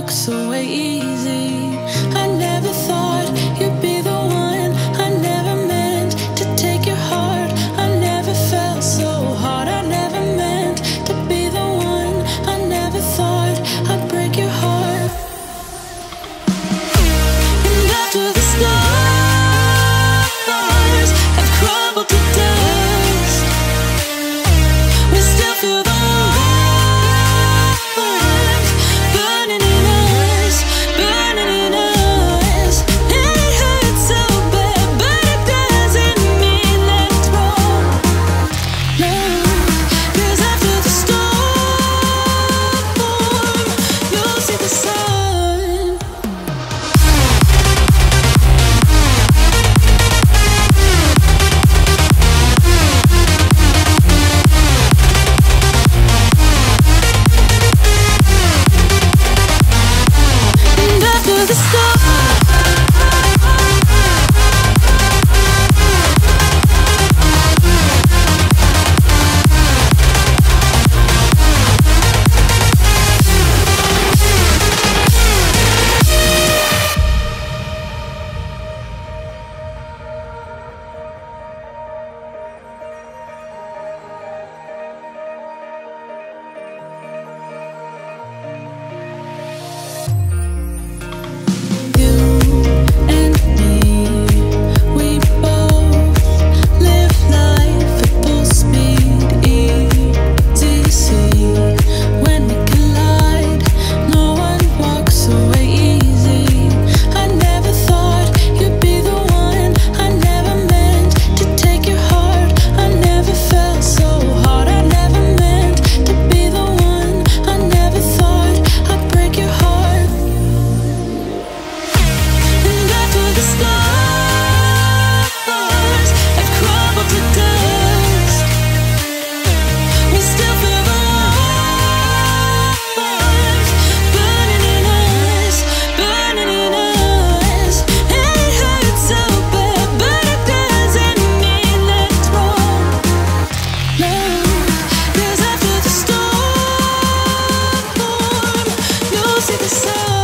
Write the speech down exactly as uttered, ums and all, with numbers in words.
walks away easy. I never thought you'd be the one. I never meant to take your heart. I never felt so hard. I never meant to be the one. I never thought I'd break your heart. And after the stars have crumbled to dust, we still feel the warmth burning in us, burning in us. And it hurts so bad, but it doesn't mean that it's wrong. No, 'cause after the storm, you'll see the sun. And after the storm, you and me, we both live life at full speed. Easy to see when we collide. No one walks away easy. I never thought you'd be the one. I never meant to take your heart. I never felt so hard. I never meant to be the one. I never thought I'd break your heart. And after the stars have crumbled to dust, we still feel the warmth burning in us, burning in us. And it hurts so bad, but it doesn't mean that it's wrong. No, 'cause after the storm, you'll see the sun.